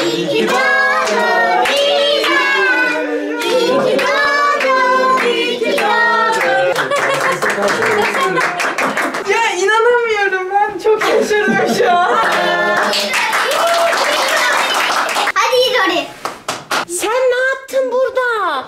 İyi ki doğdun Lina. İyi ki doğdun, iyi ki doğdun. Ya inanamıyorum, ben çok şaşırdım şu an. Hadi İlori. Sen ne yaptın burada?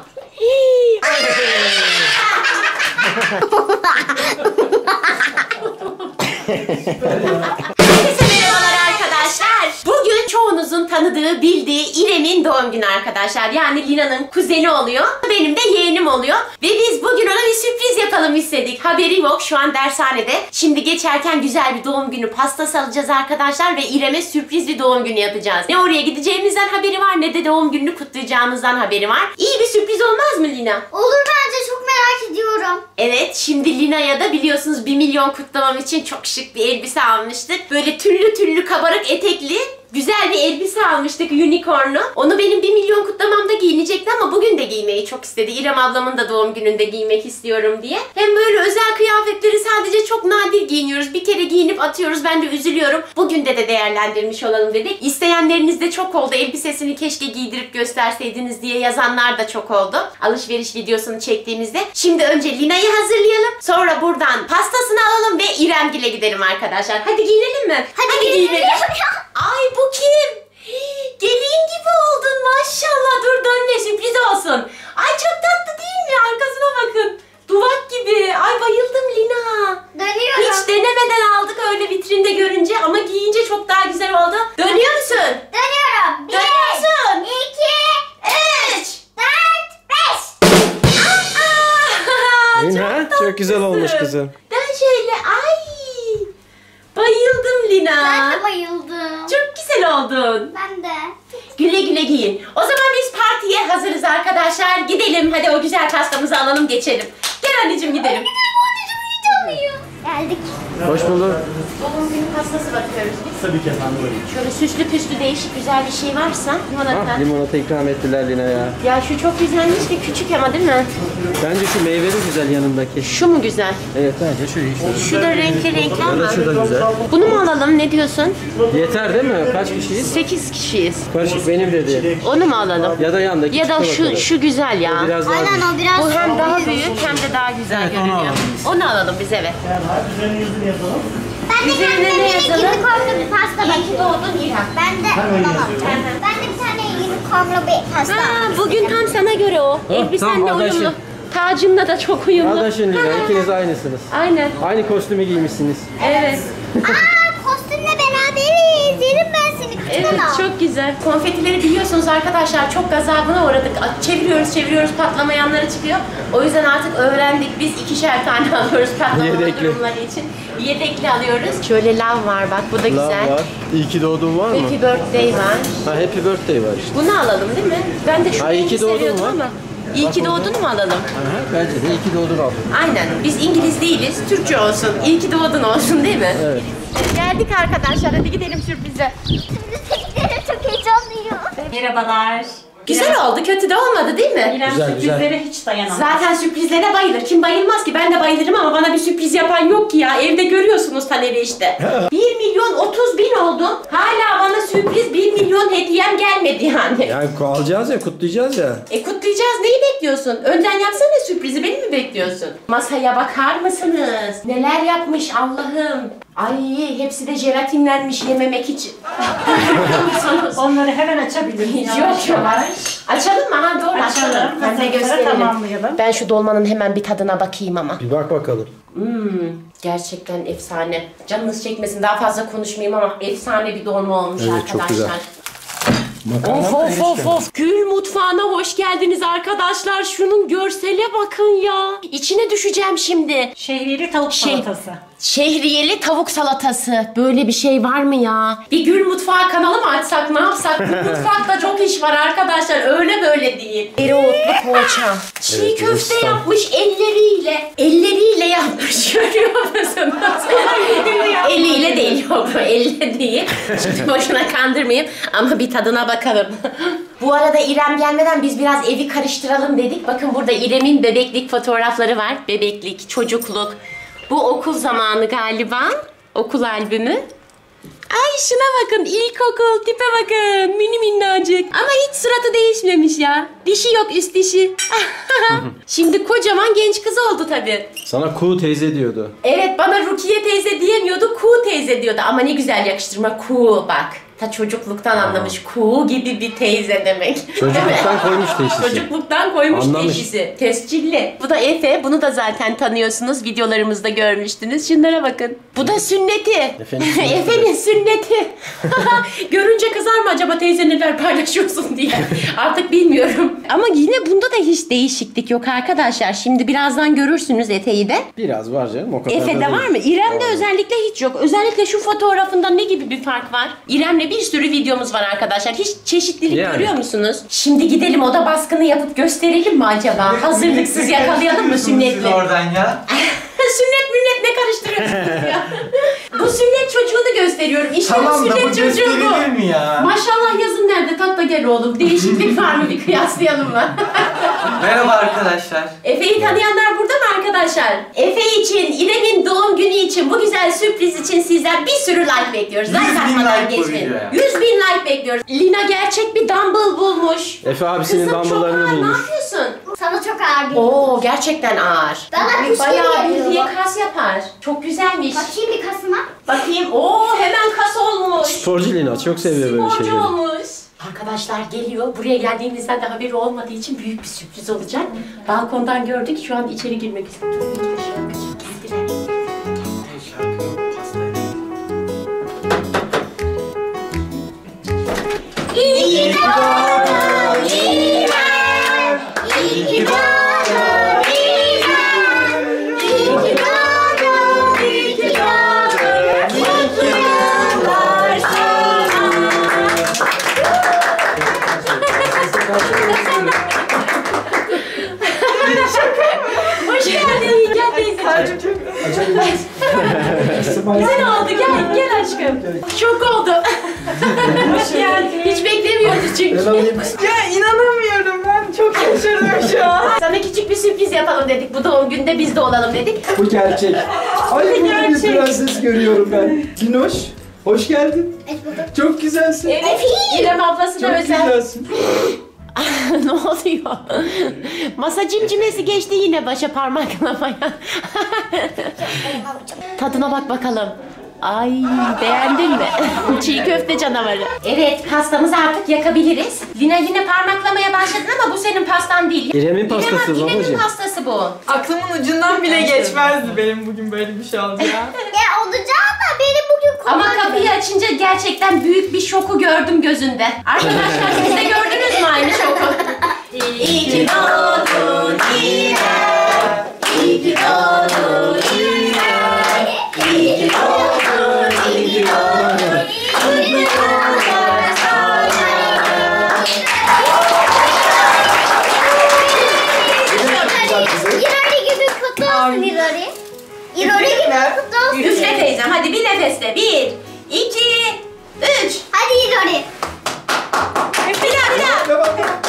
Herkese merhabalar arkadaşlar. Bugün çoğunuzun tanıdığı, bildiği İrem'in doğum günü arkadaşlar. Yani Lina'nın kuzeni oluyor. Benim de yeğenim oluyor. Ve biz bugün ona bir sürpriz yapalım istedik. Haberi yok, şu an dershanede. Şimdi geçerken güzel bir doğum günü pastası alacağız arkadaşlar. Ve İrem'e sürpriz bir doğum günü yapacağız. Ne oraya gideceğimizden haberi var, ne de doğum gününü kutlayacağımızdan haberi var. İyi bir sürpriz olmaz mı Lina? Olur bence, çok merak ediyorum. Evet, şimdi Lina'ya da biliyorsunuz 1 milyon kutlamam için çok şık bir elbise almıştık. Böyle tüllü tüllü kabarık etekli güzel bir elbise almıştık, unicorn'u. Onu benim 1 milyon kutlamamda giyinecekti ama bugün de giymeyi çok istedi. İrem ablamın da doğum gününde giymek istiyorum diye. Hem böyle özel kıyafetleri sadece çok nadir giyiniyoruz. Bir kere giyinip atıyoruz, ben de üzülüyorum. Bugün de değerlendirmiş olalım dedik. İsteyenleriniz de çok oldu. Elbisesini keşke giydirip gösterseydiniz diye yazanlar da çok oldu. Alışveriş videosunu çektiğimizde. Şimdi önce Lina'yı hazırlayalım. Sonra buradan pastasını alalım ve İremgil'e gidelim arkadaşlar. Hadi giyinelim mi? Hadi giyinelim. Ay bu kim? Gelin gibi oldun maşallah. Dur dönme, sürpriz olsun. Ay çok tatlı değil mi? Arkasına bakın. Duvak gibi. Ay bayıldım Lina. Dönüyorum. Hiç denemeden aldık öyle vitrinde görünce ama giyince çok daha güzel oldu. Dönüyor musun? Dönüyorum. 1, Dönüyor musun? 2, 3 4, 5. Lina çok güzel olmuş kızım. Ben şöyle ay. Bayıldım Lina. Ben de bayıldım. Çok güzel oldun. Ben de. Güle güle giyin. O zaman biz partiye hazırız arkadaşlar. Gidelim hadi, o güzel pastamızı alalım geçelim. Gel anneciğim gidelim. Geldik. Hoş bulduk. Doğum günü pastası bakıyoruz biz. Tabii ki efendim. Şöyle süslü püslü değişik güzel bir şey varsa limonata. Limonata ikram ettiler Lina ya. Ya şu çok güzelmiş de küçük ama değil mi? Bence şu meyveli güzel yanındaki. Şu mu güzel? Evet bence şu işte. Şu da renkli ama. Şu da güzel. Bunu mu alalım, ne diyorsun? Yeter değil mi? Kaç kişiyiz? 8 kişiyiz. Karışık benim dedi. Onu mu alalım? Ya da yandaki. Ya da çıkına bakalım. şu güzel ya. Biraz daha Aynen, o biraz. Bu hem daha büyük hem de daha güzel görünüyor. Onu alalım biz eve. Ben de Üzerine kendime ne yine yazalım? unicornlu bir pasta İyi ki bakıyorum. doğdun İrem. Ben de ben de bir tane unicornlu bir pasta. Ha, bugün tam sana göre o. Elbisenle tam adaşın. uyumlu. Tacınla da çok uyumlu. Adaşın Lina, ikiniz aynısınız. Aynen. Aynı kostümü giymişsiniz. Evet. Kostümle beraberiz. Yerim ben seni Evet, kutudan al. çok güzel. Konfetileri biliyorsunuz arkadaşlar, çok gazabına uğradık. Çeviriyoruz patlamayanları çıkıyor. O yüzden artık öğrendik. Biz 2'şer tane alıyoruz patlama Yedekli. durumları için. Yedekli alıyoruz. Şöyle lav var bak, bu da güzel. Love var. İyi ki doğdun var mı? Happy birthday var. Ha, happy birthday var işte. Bunu alalım değil mi? Ben de şu Ha, iyi rengi ki doğdun seviyordum var. ama. İyi ki doğdun mu alalım? Aha, bence de iyi ki doğdun al. Aynen. Biz İngiliz değiliz. Türkçe olsun. İyi ki doğdun olsun değil mi? Evet. Geldik arkadaşlar. Hadi gidelim sürprize. Çok heyecanlıyım. Merhabalar. Güzel oldu. Kötü de olmadı değil mi? İrem Güzel, sürprizlere hiç dayanamaz. Zaten sürprizlere bayılır. Kim bayılmaz ki? Ben de bayılırım ama bana bir sürpriz yapan yok ki ya. Evde görüyorsunuz Taner'i işte. 1 milyon 30 bin oldu. Hala bana sürpriz 1 milyon hediyem gelmedi yani. Yani alacağız ya, kutlayacağız ya. Kutlayacağız. Neyi bekliyorsun? Önden yapsana sürprizi. Beni mi bekliyorsun? Masaya bakar mısınız? Neler yapmış Allah'ım. Ay hepsi de jelatinlenmiş yememek için. Onları hemen açabiliriz. Yok. Açalım mı? Ha doğru açalım. Ben de Hazırlıkları gösterelim. tamamlayalım. Ben şu dolmanın hemen bir tadına bakayım ama. Bir bak bakalım. Gerçekten efsane. Canınız çekmesin, daha fazla konuşmayayım ama efsane bir dolma olmuş Evet, arkadaşlar. çok güzel. Of. Gül mutfağına hoş geldiniz arkadaşlar. Şunun görsele bakın ya. İçine düşeceğim şimdi. Şehriyeli tavuk salatası. Şehriyeli tavuk salatası. Böyle bir şey var mı ya? Bir Gül Mutfağı kanalı mı açsak, ne yapsak? Bu mutfakta çok iş var arkadaşlar. Öyle böyle değil. Dereotlu poğaça. Çiğ köfte Hindistan. yapmış elleriyle. Elleriyle yapmış. Görüyor musunuz? Eliyle değil. Yok, elle değil. Şimdi boşuna kandırmayayım. Ama bir tadına bakalım. Bu arada İrem gelmeden biz biraz evi karıştıralım dedik. Bakın burada İrem'in bebeklik fotoğrafları var. Bebeklik, çocukluk. Bu okul zamanı galiba. Okul albümü. Ay şuna bakın, ilkokul tipe bakın. Mini artık. Ama hiç suratı değişmemiş ya. Dişi yok, üst dişi. Şimdi kocaman genç kız oldu tabii. Sana Ku teyze diyordu. Evet, bana Rukiye teyze diyemiyordu, Ku teyze diyordu. Ama ne güzel yakıştırma, Ku bak. Ta çocukluktan anlamış. Ku gibi bir teyze demek. Çocukluktan koymuş teşhisi. Çocukluktan koymuş Anlamış. teşhisi. Tescilli. Bu da Efe. Bunu da zaten tanıyorsunuz. Videolarımızda görmüştünüz. Şunlara bakın. Bu da sünneti. Efe'nin sünneti. Efe'nin sünneti. Görünce kızar mı acaba teyze neler paylaşıyorsun diye. Artık bilmiyorum. Ama yine bunda da hiç değişiklik yok arkadaşlar. Şimdi birazdan görürsünüz Efe'yi de. Biraz var canım, o kadar da Efe'de değil. var mı? İrem'de özellikle hiç yok. Özellikle şu fotoğrafında ne gibi bir fark var? İrem'le bir sürü videomuz var arkadaşlar. Hiç çeşitlilik Yani. görüyor musunuz? Şimdi gidelim oda baskını yapıp gösterelim mi acaba? Hazırlıksız yakalayalım mı sünnetle? Oradan ya. Sünnet münnet ne karıştırıyorsunuz ya? Bu sünnet çocuğunu gösteriyorum. İşte bu Tamam da bu sünnet çocuğu gösterilir bu. mi ya? Maşallah yazın nerede? Tatla gel oğlum. Değişiklik var mı? Bir kıyaslayalım mı? Merhaba arkadaşlar. Efe'yi tanıyanlar burada mı arkadaşlar? Efe için, İrem'in doğum günü için, bu güzel sürpriz için sizden bir sürü like bekliyoruz. 100.000 atmadan like bu geçmeyin. videoya. 100.000 like bekliyoruz. Lina gerçek bir dumbbell bulmuş. Efe abisinin Kızım çok dumbbelllarını ağır, ne bulmuş. yapıyorsun? Sana çok ağır geliyor. Oo, gerçekten ağır. Bana kuş Bayağı gibi bildiğin geliyor. kas yapar. Çok güzelmiş. Bakayım bir kasıma. Bakayım. Oo, hemen kas olmuş. Sporcu Lina çok seviyor böyle Sporcu şeyleri. olmuş. Arkadaşlar geliyor. Buraya geldiğimizden de haberi olmadığı için büyük bir sürpriz olacak. Balkondan gördük. Şu an içeri girmek istiyoruz. Geldiler. İyi ki doğdun İrem. İyi ki doğdun İrem. İyi ki doğdun, iyi ki doğdun. Mutlu yıllar sana. Hoş geldin. Gel teyze. Güzel oldu. Gel. Gel aşkım. Şok oldu. Hoş geldin. Hiç beklemiyorduk çünkü. Ya inanamıyorum, ben çok şaşırdım şu an. Sana küçük bir sürpriz yapalım dedik. Bu doğum günde biz de olalım dedik. Bu gerçek. Ay burada bir prenses görüyorum ben. Linoş, hoş geldin. Çok güzelsin. Evet. İrem ablasına Çok özel. güzelsin. Ne oluyor? Masa cimcimesi geçti yine başa parmaklamaya. Tadına bak bakalım. Ay, beğendin mi? Çiğ köfte canavarı. Evet, pastamızı artık yakabiliriz. Lina yine parmaklamaya başladın ama bu senin pastan değil. İrem'in pastası İrem'in babacığım. pastası bu. Aklımın ucundan bile geçmezdi benim bugün böyle bir şey oldu ya. Ya olacak da beni bugün Ama kovaladın. kapıyı açınca gerçekten büyük bir şoku gördüm gözünde. Arkadaşlar siz de gördünüz mü aynı şoku? İyi ki doğdun İrem. İyi ki doğdun İrem. İyi ki doğdun, iyi ki doğdun. Mutlu yıllar sana. İrori gibi kutlu olsun İrori. İrori gibi kutlu olsun. Üfle teyzem hadi bir nefeste. 1, 2, 3. Hadi İrori. Bir daha bir daha.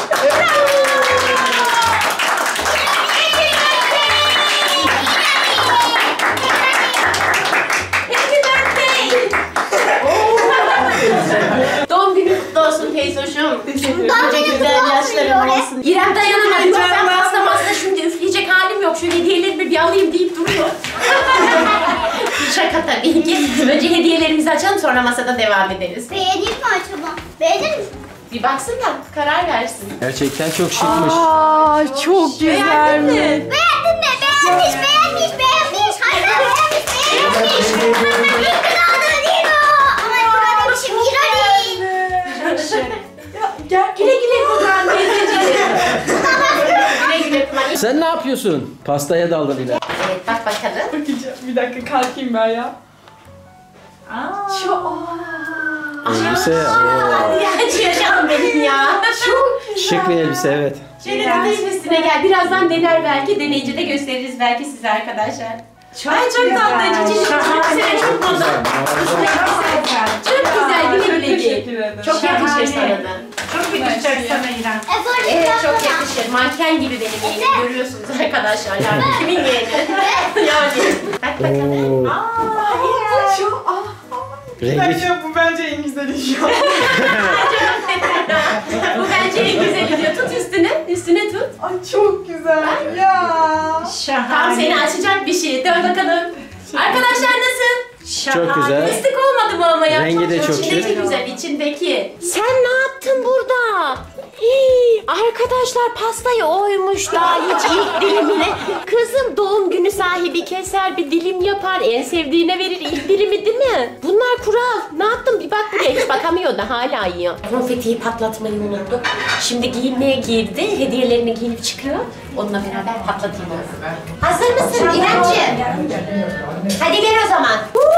Happy birthday. Doğum günü kutlu olsun teyzoşum. Nice güzel yaşların olsun. İrem dayanamadı. Yok ben pasta pasta şimdi üfleyecek halim yok. Şu hediyelerimi bir alayım deyip duruyor. Şaka tabii ki. Önce hediyelerimizi açalım sonra masada devam ederiz. Beğenir mi acaba? Beğenir misin? Bir baksın da karar versin. Gerçekten çok şıkmış. Aa çok Beğendin mi? Beğendin mi? Beğenmiş, beğenmiş, beğenmiş. Hayır, beğenmiş, beğenmiş. İyi ki doğdun İro. Ama İro demişim, İrori. Güle güle kullan teyzeciğim. Güle güle kullan. Sen ne yapıyorsun? Pastaya daldın yine. Evet bak bakalım. bakacağım. Bir dakika kalkayım ben ya. Elbise. Hadi aç yaşam benim ya. Çok Şık bir elbise, evet. şöyle tutayım üstüne gel. Birazdan dener belki. Deneyince de gösteririz belki size arkadaşlar. Ay çok tatlı. Cici çok güzel. Çok moda. Çok güzel. Güle güle Teşekkür giy. ederim. Çok yakışır sana da. Çok yakışacak sana İrem. Evet çok yakışır. Manken gibi benim yeğenim. Görüyorsunuz arkadaşlar. Yani kimin yeğeni? Yani. Bak bakalım. Aa, çok Rengi bence bu bence en güzeli şu an. Ay çok güzel ya. Şahane. Tam seni açacak bir şey. Dön bakalım. Arkadaşlar nasıl? Çok güzel. Fıstık olmadı mı ama ya? Rengi de çok İçindeki şık. güzel, içindeki. Sen ne yaptın burada? Arkadaşlar pastayı oymuş daha hiç ilk dilimine. Kızım doğum günü sahibi keser bir dilim yapar. En sevdiğine verir ilk dilimi değil mi? Bunlar kural. Ne yaptın? Bir bak buraya hiç bakamıyor da hala yiyor. Konfetiyi patlatmayı unuttu. Şimdi giyinmeye girdi. Hediyelerini giyinip çıkıyor. Onunla beraber patlatayım onu. Hazır mısın İremciğim? Hadi gel o zaman.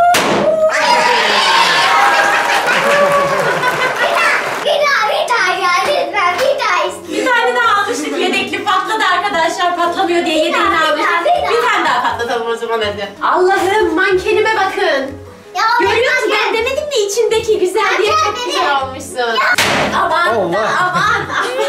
Bir tane daha almıştık yedekli patladı arkadaşlar patlamıyor diye yedeğini almıştık. Bir tane daha patlatalım o zaman hadi. Allah'ım mankenime bakın. Görüyor musun ben demedim mi içindeki güzel diye çok güzel olmuşsun. Aman da aman.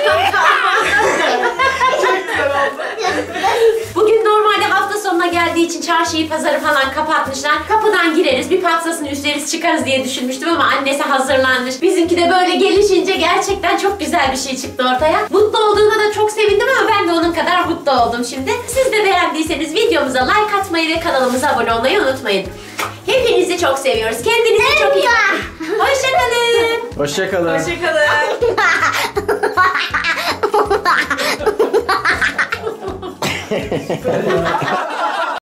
Bugün normalde hafta sonuna geldiği için çarşıyı pazarı falan kapatmışlar. Kapıdan gireriz bir pastasını üstleriz çıkarız diye düşünmüştüm ama annesi hazırlanmış. Bizimki de böyle gelişince gerçekten çok güzel bir şey çıktı ortaya. Mutlu olduğuna da çok sevindim ama ben de onun kadar mutlu oldum şimdi. Siz de beğendiyseniz videomuza like atmayı ve kanalımıza abone olmayı unutmayın. Hepinizi çok seviyoruz. Kendinize çok iyi bakın. Hoşçakalın. Hoşçakalın. Hoşçakalın.